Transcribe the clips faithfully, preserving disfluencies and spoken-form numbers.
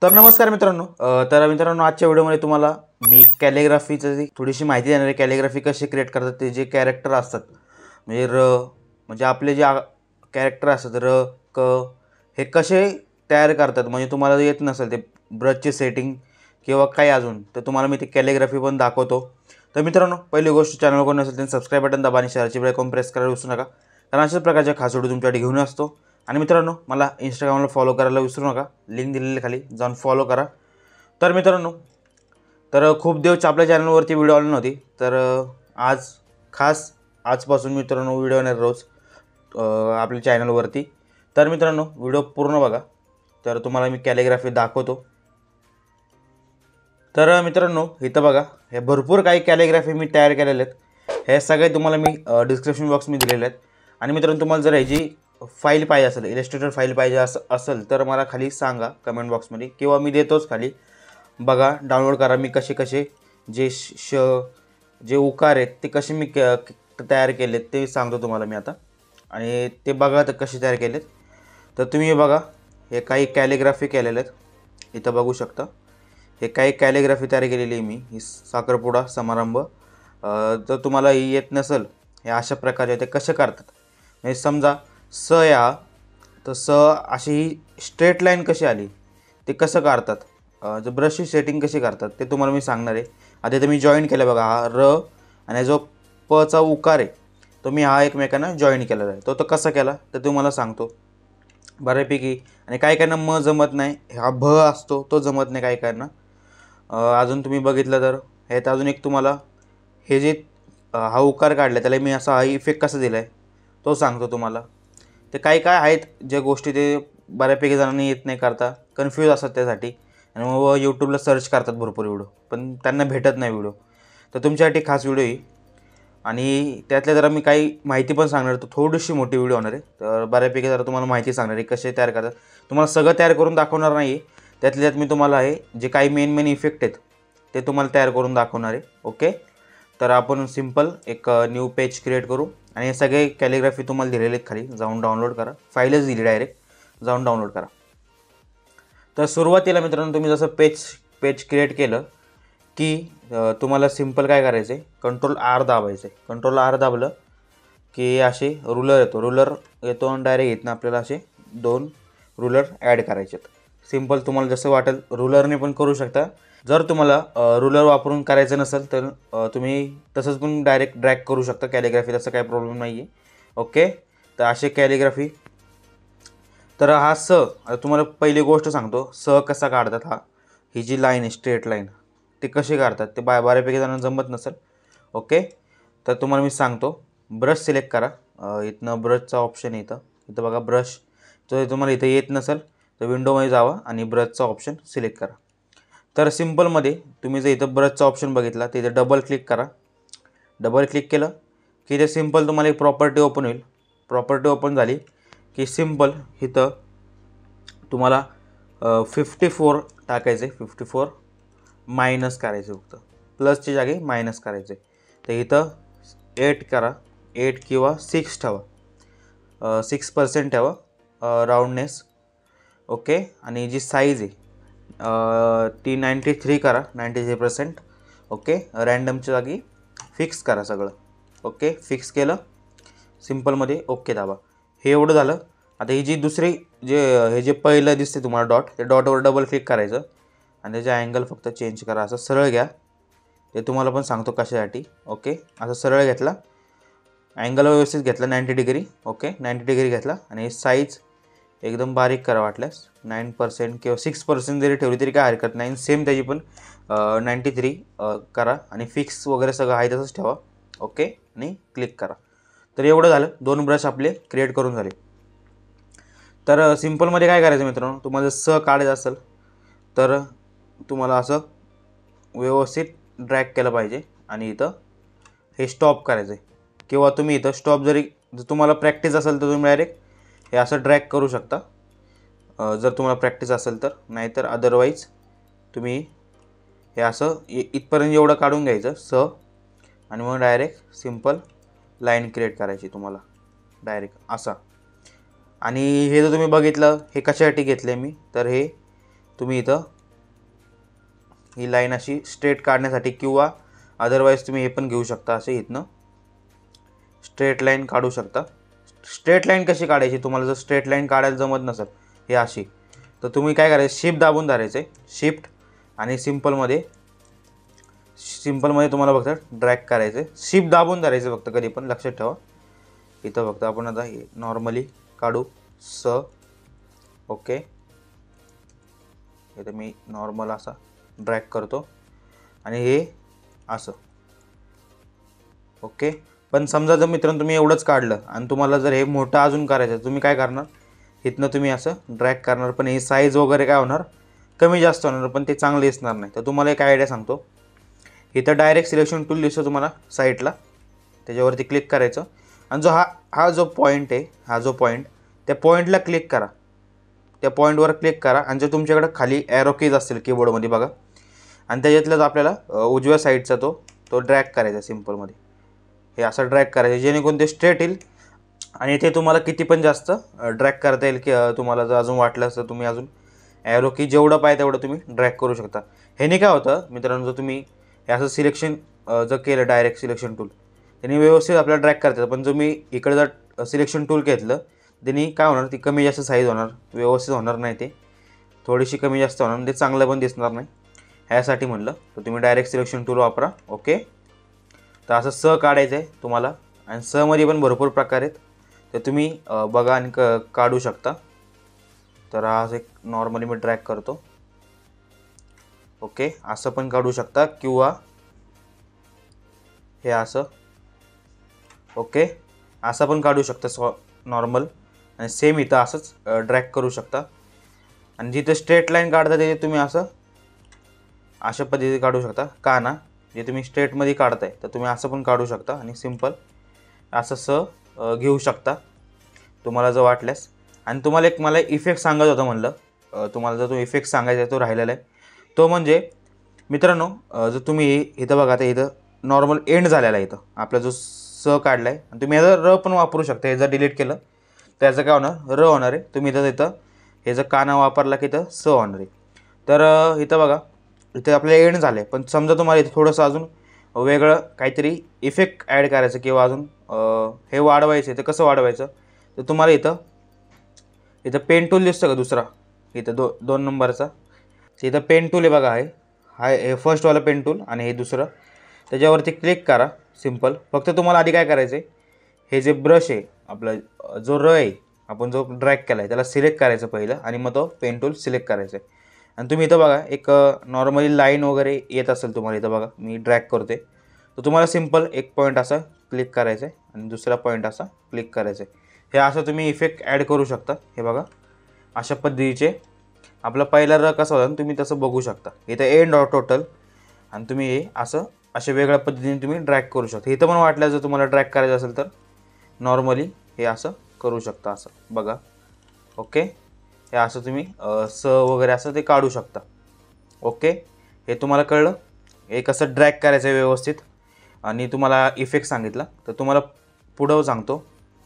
तर नमस्कार मित्रांनो, तर मित्रांनो आजच्या व्हिडिओमध्ये तुम्हाला मी कॅलिग्राफीची थोडीशी माहिती देणार आहे. कॅलिग्राफी कशी क्रिएट करतात, ते जे कॅरेक्टर असतात म्हणजे र म्हणजे आपले जे कॅरेक्टर असतात र क हे कसे तयार करतात. म्हणजे तुम्हाला येत नसेल ते ब्रशची सेटिंग किंवा काही अजून, तर तुम्हाला मी ती कॅलिग्राफी पण दाखवतो. तर मित्रांनो, पहिली गोष्ट चॅनल कोण नसेल त्यांनी सबस्क्राईब बटन दाबा आणि शेअरची बेल आयकॉन प्रेस करायला विसरू नका, कारण अशाच प्रकारच्या खास व्हिडिओ तुमच्यासाठी घेऊन असतो. आणि मित्रांनो, मला इंस्टाग्रामला फॉलो करायला विसरू नका, लिंक दिलेली खाली जाऊन फॉलो करा. तर मित्रांनो, तर खूप दिवस आपल्या चॅनलवरती व्हिडिओ आले नव्हती, तर आज खास आजपासून मित्रांनो व्हिडिओ येणार रोज आपल्या चॅनलवरती. तर मित्रांनो, व्हिडिओ पूर्ण बघा, तर तुम्हाला मी कॅलिग्राफी दाखवतो. तर मित्रांनो, इथं बघा, हे भरपूर काही कॅलिग्राफी मी तयार केलेले आहेत. हे सगळे तुम्हाला मी डिस्क्रिप्शन बॉक्समध्ये दिलेले आहेत. आणि मित्रांनो, तुम्हाला जर ह्याची फाईल पाहिजे असेल, इलस्ट्रेटर फाईल पाहिजे असं असेल तर मला खाली सांगा कमेंट बॉक्समध्ये, किंवा मी देतोच खाली. बघा, डाउनलोड करा. मी कसे कसे जे श जे उकार आहेत ते कसे मी तयार केलेत ते सांगतो तुम्हाला मी आता. आणि ते बघा तर कसे तयार केलेत. तर तुम्ही बघा, हे काही कॅलिग्राफी केलेले आहेत, इथं बघू शकता. हे काही कॅलिग्राफी तयार केलेली आहे मी, ही साखरपुडा समारंभ. जर तुम्हाला ही येत नसेल, हे अशा प्रकारे ते कसे करतात म्हणजे समजा स या तर स अशी ही स्ट्रेट लाईन कशी आली ते कसं काढतात, जर ब्रशची सेटिंग कशी करतात ते तुम्हाला मी सांगणार आहे. आता इथं मी जॉईन केलं बघा, हा र आणि जो पचा उकार आहे तो मी हा एकमेकांना जॉईन केलेला आहे. तो तो कसा केला तर तुम्हाला सांगतो बऱ्यापैकी. आणि काही काहींना म जमत नाही, हा भ असतो तो जमत नाही काही काहींना. अजून तुम्ही बघितलं तर ह्यात अजून एक तुम्हाला हे जे हा उकार काढला त्याला मी असा हा इफेक्ट कसा दिला आहे तो सांगतो तुम्हाला. ते काही काय आहेत ज्या गोष्टी ते बऱ्यापैकी जणांनी येत नाही करता, कन्फ्यूज असतात त्यासाठी, आणि मग यूट्यूबला सर्च करतात भरपूर व्हिडिओ, पण त्यांना भेटत नाही व्हिडिओ. तर तुमच्यासाठी खास व्हिडिओ आहे. आणि त्यातल्या जरा मी काही माहिती पण सांगणार, तर थोडीशी मोठी व्हिडिओ होणार आहे. तर बऱ्यापैकी जरा तुम्हाला माहिती सांगणार आहे कसे तयार करतात. तुम्हाला सगळं तयार करून दाखवणार नाही आहे, त्यातल्या त्यात मी तुम्हाला आहे जे काही मेन मेन इफेक्ट आहेत ते तुम्हाला तयार करून दाखवणार आहे. ओके, तर आपण सिम्पल एक न्यू पेज क्रिएट करू. आणि हे सगळे कॅलिग्राफी तुम्हाला दिलेले आहेत, खाली जाऊन डाउनलोड करा. फाईलच दिली डायरेक्ट, जाऊन डाउनलोड करा. तर सुरुवातीला मित्रांनो, तुम्ही जसं पेज पेज क्रिएट केलं की तुम्हाला सिम्पल काय करायचं आहे, कंट्रोल आर दाबायचं आहे. कंट्रोल आर दाबलं की असे रुलर येतो रुलर येतो आणि डायरेक्ट येत ना आपल्याला असे दोन रुलर ॲड करायचे आहेत. सिम्पल तुम्हाला जसं वाटेल रुलरने पण करू शकता. जर तुम्हाला रुलर वापरून करायचं नसेल तर तुम्ही तसंच पण डायरेक्ट ड्रॅग करू शकता कॅलिग्राफी, तसं काही प्रॉब्लेम नाही आहे. ओके, तर असे कॅलिग्राफी. तर हा स, आता तुम्हाला पहिली गोष्ट सांगतो स कसा काढतात. हा ही जी लाईन आहे स्ट्रेट लाईन ते कसे काढतात ते बा बऱ्यापैकी जणांना जमत नसेल. ओके, तर तुम्हाला मी सांगतो. ब्रश सिलेक्ट करा. इथनं ब्रशचा ऑप्शन येतं, इथं बघा ब्रश. जर तुम्हाला इथं येत नसेल तर विंडोमध्ये जावा आणि ब्रशचा ऑप्शन सिलेक्ट करा. तर सिम्पलमध्ये तुम्ही जर इथं ब्रशचा ऑप्शन बघितला तर इथं डबल क्लिक करा. डबल क्लिक केलं की इथे सिम्पल तुम्हाला एक प्रॉपर्टी ओपन होईल. प्रॉपर्टी ओपन झाली की सिम्पल इथं तुम्हाला फिफ्टी फोर टाकायचे. फिफ्टी फोर मायनस करायचे, फक्त प्लसची जागी मायनस करायचे. तर इथं एट करा, एट किंवा सिक्स ठेवा, सिक्स पर्सेंट ठेवा राऊंडनेस. ओके, आणि जी साईज आहे ती नाईंटी थ्री करा, नाईंटी थ्री पर्सेंट. ओके, रँडमच्या जागी फिक्स करा सगळं. ओके, फिक्स केलं सिम्पलमध्ये. ओके दाबा. हे एवढं झालं. आता ही जी दुसरी जे हे जे पहिलं दिसते तुम्हाला डॉट, ते डॉटवर डबल क्लिक करायचं आणि त्याचे अँगल फक्त चेंज करा. असं सरळ घ्या, ते तुम्हाला पण सांगतो कशासाठी. ओके, असं सरळ घेतला, अँगल व्यवस्थित घेतला ninety degree. Okay, ninety degree घेतला आणि साईज एकदम बारीक करा वाटल्यास. नाईन पर्सेंट किंवा सिक्स पर्सेंट जरी ठेवली तरी काय हरकत नाही. सेम त्याची पण नाईंटी थ्री करा आणि फिक्स वगैरे सगळं आहे तसंच ठेवा. ओके, आणि क्लिक करा. तर एवढं झालं, दोन ब्रश आपले क्रिएट करून झाले. तर सिम्पलमध्ये काय करायचं मित्रांनो, तुम्हाला जर स काढायचं असेल तर तुम्हाला असं व्यवस्थित ड्रॅग केलं पाहिजे आणि इथं हे स्टॉप करायचं आहे. किंवा तुम्ही इथं स्टॉप जरी जर तुम्हाला प्रॅक्टिस असेल तर तुम्ही डायरेक्ट हे असं ड्रॅग करू शकता, जर तुम्हाला प्रॅक्टिस असेल तर. नाहीतर अदरवाईज तुम्ही हे असं इथपर्यंत एवढं काढून घ्यायचं स, आणि मग डायरेक्ट सिम्पल लाईन क्रिएट करायची तुम्हाला डायरेक्ट असा. आणि हे जर तुम्ही बघितलं हे कशासाठी घेतलं मी, तर हे तुम्ही इथं ही लाईन अशी स्ट्रेट काढण्यासाठी, किंवा अदरवाईज तुम्ही हे पण घेऊ शकता, असे इथनं स्ट्रेट लाईन काढू शकता. स्ट्रेट लाईन कशी काढायची, तुम्हाला जर स्ट्रेट लाईन काढायला जमत नसेल हे अशी, तर तुम्ही काय करायचं, शिफ्ट दाबून धरायचं आहे, शिफ्ट, आणि सिम्पलमध्ये सिम्पलमध्ये तुम्हाला फक्त ड्रॅग करायचं आहे, शिफ्ट दाबून धरायचं फक्त, कधी पण लक्षात ठेवा. इथं फक्त आपण आता हे नॉर्मली काढू स. ओके, इथं मी नॉर्मल असा ड्रॅग करतो आणि हे असं. ओके, पण समजा जर मित्रांनो तुम्ही एवढंच काढलं आणि तुम्हाला जर हे मोठं अजून करायचं, तुम्ही काय करणार, इथनं तुम्ही असं ड्रॅग करणार, पण ही साईज वगैरे काय होणार, कमी जास्त होणार, पण ते चांगलं दिसणार नाही. तर तुम्हाला एक आयडिया सांगतो, इथं डायरेक्ट सिलेक्शन टूल दिसतो तुम्हाला साईडला, त्याच्यावरती क्लिक करायचं, आणि जो हा हा जो पॉईंट आहे, हा जो पॉईंट, त्या पॉईंटला क्लिक करा, त्या पॉईंटवर क्लिक करा, आणि जर तुमच्याकडे खाली ॲरो कीज असतील कीबोर्डमध्ये बघा, आणि त्याच्यातलंच आपल्याला उजव्या साईडचा तो तो ड्रॅग करायचा सिम्पलमध्ये, हे असं ड्रॅग करायचं, जेणेकरून ते स्ट्रेट येईल. आणि इथे तुम्हाला किती पण जास्त ड्रॅग करता येईल, की तुम्हाला जर अजून वाटलं असतं तुम्ही अजून ॲरो की जेवढं पाहिजे तेवढं तुम्ही ड्रॅग करू शकता. ह्याने काय होतं मित्रांनो, जर तुम्ही हे असं सिलेक्शन जर केलं डायरेक्ट सिलेक्शन टूल, त्यांनी व्यवस्थित आपल्याला ड्रॅग करतात. पण जो मी इकडे जर सिलेक्शन टूल घेतलं, त्यांनी काय होणार, ती कमी जास्त साईज होणार, व्यवस्थित होणार नाही, ते थोडीशी कमी जास्त होणार, ते चांगलं पण दिसणार नाही. ह्यासाठी म्हणलं तर तुम्ही डायरेक्ट सिलेक्शन टूल वापरा. ओके, तर असं स काढायचं आहे तुम्हाला, आणि स मध्ये पण भरपूर प्रकार आहेत, तर तुम्ही बघा आणि क काढू शकता. तर हा एक नॉर्मली मी ड्रॅग करतो. ओके, असं पण काढू शकता, किंवा हे असं. ओके, असं पण काढू शकता सॉ नॉर्मल, आणि सेम इथं असंच ड्रॅग करू शकता. आणि जिथे स्ट्रेट लाईन काढता तिथे तुम्ही असं अशा पद्धतीने काढू शकता. का ना, जे तुम्ही स्ट्रेटमध्ये काढताय तर तुम्ही असं पण काढू शकता, आणि सिम्पल असं स घेऊ शकता तुम्हाला जर वाटल्यास. आणि तुम्हाला एक मला इफेक्ट सांगायचं होतं, म्हणलं तुम्हाला जर तो इफेक्ट सांगायचा आहे तो राहिलेला आहे, तो म्हणजे मित्रांनो, जर तुम्ही इथं बघा, आता इथं नॉर्मल एंड झालेला आहे, इथं आपला जो स काढला आहे, आणि तुम्ही याचा र पण वापरू शकता. हे जर डिलीट केलं तर याचं काय होणार, र होणार आहे. तुम्ही इथं इथं हे जर काना वापरला की इथं स होणार आहे. तर इथं बघा, इथे आपल्याला एंड झालं आहे, पण समजा तुम्हाला इथं थोडंसं अजून वेगळं काहीतरी इफेक्ट ॲड करायचं, किंवा अजून हे वाढवायचं आहे, तर कसं वाढवायचं, तर तुम्हाला इथं इथं पेन टूल दिसतं का दुसरा, इथं दो दोन नंबरचा, इथं पेन टूल आहे बघा, आहे हा हे फर्स्टवाला पेन टूल, आणि हे दुसरं, त्याच्यावरती क्लिक करा. सिम्पल, फक्त तुम्हाला आधी काय करायचं आहे, हे जे ब्रश आहे आपला, जो र आहे आपण जो ड्रॅग केला आहे, त्याला सिलेक्ट करायचं पहिलं, आणि मग तो पेन टूल सिलेक्ट करायचं आहे. आणि तुम्ही इथं बघा, एक नॉर्मली लाईन वगैरे येत असेल तुम्हाला, इथं बघा मी ड्रॅग करते, तर तुम्हाला सिम्पल एक पॉईंट असा क्लिक करायचं आहे, आणि दुसरा पॉईंट असा क्लिक करायचं आहे. हे असं तुम्ही इफेक्ट ॲड करू शकता. हे बघा, अशा पद्धतीचे आपला पहिला र कसा होता तुम्ही तसं बघू शकता. इथं एंड ऑर टोटल, आणि तुम्ही हे असं अशा वेगळ्या पद्धतीने तुम्ही ड्रॅग करू शकता. इथं पण वाटलं जर तुम्हाला ड्रॅग करायचं असेल तर नॉर्मली हे असं करू शकता, असं बघा. ओके, हे असं तुम्ही स वगैरे असं ते काढू शकता. ओके, हे तुम्हाला कळलं, हे कसं ड्रॅग करायचं आहे व्यवस्थित, आणि तुम्हाला इफेक्ट सांगितला. तर तुम्हाला पुढं सांगतो,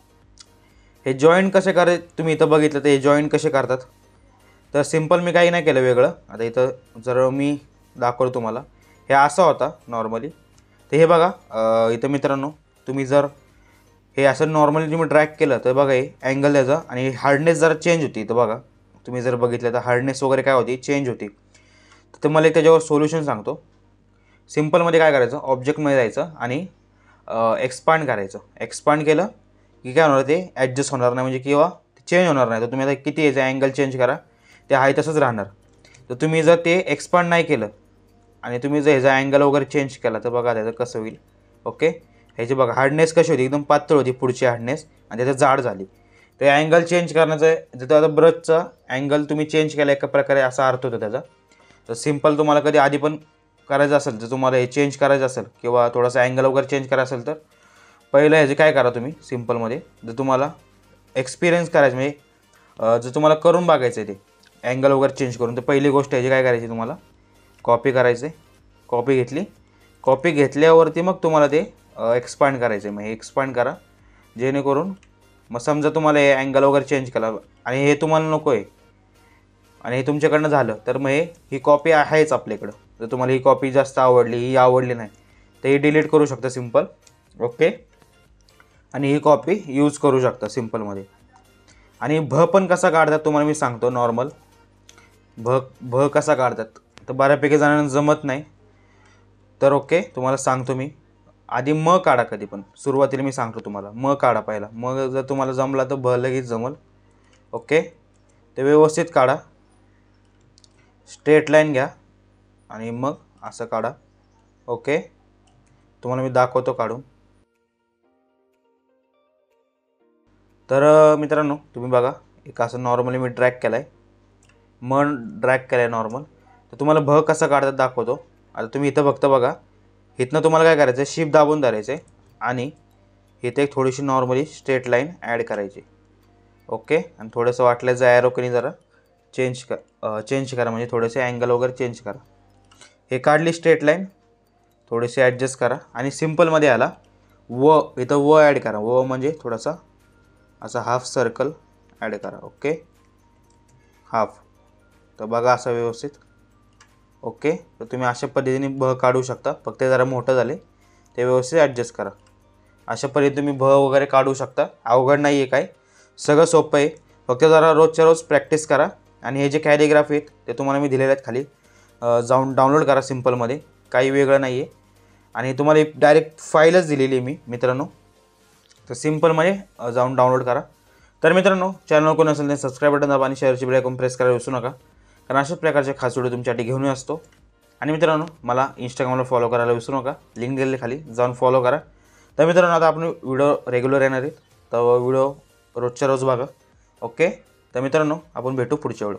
हे जॉईंट कसे करायचे तुम्ही इथं बघितलं, तर हे जॉईंट कसे करतात. तर सिम्पल मी काही नाही केलं वेगळं. आता इथं जर मी दाखवलं तुम्हाला, हे असा होता नॉर्मली. तर हे बघा, इथं मित्रांनो तुम्ही जर हे असं नॉर्मली तुम्ही ड्रॅग केलं तर बघा, हे अँगल त्याचा आणि हार्डनेस जरा चेंज होती. इथं बघा, तुम्ही जर बघितलं तर हार्डनेस वगैरे काय होती, चेंज होती. तर मला एक त्याच्यावर सोल्युशन सांगतो. सिम्पलमध्ये काय करायचं, ऑब्जेक्टमध्ये जायचं आणि एक्सपांड करायचं. एक्सपांड केलं की काय होणार, ते ॲडजस्ट होणार नाही, म्हणजे किंवा चेंज होणार नाही. तर तुम्ही आता किती यायचं अँगल चेंज करा, ते आहे तसंच राहणार. तर तुम्ही जर ते एक्सपांड नाही केलं आणि तुम्ही जर ह्याचा अँगल वगैरे चेंज केला तर बघा त्याचं कसं होईल. ओके, ह्याची बघा हार्डनेस कशी होती, एकदम पातळ होती पुढची हार्डनेस, आणि त्याचं जाड झाली. तर अँगल चेंज करण्याचं, जर आता ब्रशचा अँगल तुम्ही चेंज केला एका प्रकारे, असा अर्थ होतो त्याचा. तर सिम्पल तुम्हाला कधी आधी पण करायचं असेल, जर तुम्हाला हे चेंज करायचं असेल किंवा थोडासा अँगल वगैरे चेंज करायचं असेल, तर पहिलं ह्याचे काय करा तुम्ही सिम्पलमध्ये, जर तुम्हाला एक्सपिरियन्स करायचं म्हणजे जर तुम्हाला करून बघायचं आहे ते अँगल वगैरे चेंज करून, तर पहिली गोष्ट ह्याची काय करायची, तुम्हाला कॉपी करायचं आहे. कॉपी घेतली, कॉपी घेतल्यावरती मग तुम्हाला ते एक्सपांड करायचं आहे. मग हे एक्सपांड करा, जेणेकरून मग समजा तुम्हाला हे अँगल वगैरे चेंज केला आणि हे तुम्हाला नको आहे आणि हे तुमच्याकडनं झालं, तर मग हे ही कॉपी आहेच आपल्याकडं, जर तुम्हाला ही कॉपी जास्त आवडली, ही आवडली नाही, तर ही डिलीट करू शकता सिंपल. ओके. आणि ही कॉपी यूज करू शकता सिंपलमध्ये. आणि भ पण कसा काढतात तुम्हाला मी सांगतो. नॉर्मल भ भ कसा काढतात तर बऱ्यापैकी जणांना जमत नाही, तर ओके तुम्हाला सांगतो मी. आधी म काढा. कधी पण सुरुवातीला मी सांगतो तुम्हाला म काढा पहिला. मग जर तुम्हाला जमला तर भ लगेच जमल. ओके. ते व्यवस्थित काढा. स्ट्रेट लाईन घ्या आणि मग असं काढा. ओके. तुम्हाला मी दाखवतो काढून. तर मित्रांनो तुम्ही बघा, एक असं नॉर्मली मी ड्रॅग केला आहे, मन ड्रॅग केला आहे नॉर्मल. तर तुम्हाला भ कसा काढतात दाखवतो. आता तुम्ही इथं फक्त बघा, इथनं तुम्हाला काय करायचं आहे, शिफ्ट दाबून धरायचं आहे आणि इथे एक थोडीशी नॉर्मली स्ट्रेट लाईन ॲड करायची. ओके. आणि थोडंसं वाटल्याचं ॲरोकनी जरा चेंज कर चेंज करा, म्हणजे थोडेसे अँगल वगैरे चेंज करा. हे काढली स्ट्रेट लाईन, थोडेसे ॲडजस्ट करा आणि सिम्पलमध्ये आला व इथं व ॲड करा. व म्हणजे थोडासा असा हाफ सर्कल ॲड करा. ओके. हाफ. तर बघा असं व्यवस्थित. ओके. तर तुम्ही अशा पद्धतीने भ काढू शकता. फक्त जरा मोठं झाले ते व्यवस्थित ॲडजस्ट करा. अशा पद्धतीने तुम्ही भ वगैरे काढू शकता. अवघड नाही आहे काय, सगळं सोपं आहे. फक्त जरा रोजच्या रोज प्रॅक्टिस करा. आणि हे जे कॅलिग्राफी आहेत ते तुम्हाला मी दिलेले आहेत खाली, जाऊन डाउनलोड करा सिम्पलमध्ये. काही वेगळं नाही आहे. आणि तुम्हाला एक डायरेक्ट फाईलच दिलेली आहे मी मित्रांनो, तर सिम्पलमध्ये जाऊन डाउनलोड करा. तर मित्रांनो चॅनल कोण असेल तर सबस्क्राईब बटन दाबा आणि शेअरची बेल आयकॉन प्रेस करायला विसरू नका, कारण अशाच प्रकारचे खास व्हिडिओ तुमच्यासाठी घेऊन असतो. आणि मित्रांनो मला इंस्टाग्रामला फॉलो करायला विसरू नका, लिंक दिलेली खाली, जाऊन फॉलो करा. तर मित्रांनो आता आपण व्हिडिओ रेग्युलर येणार आहेत, तर व्हिडिओ रोजच्या रोज बघा. ओके. तर मित्रांनो आपण भेटू पुढच्या व्हिडिओ.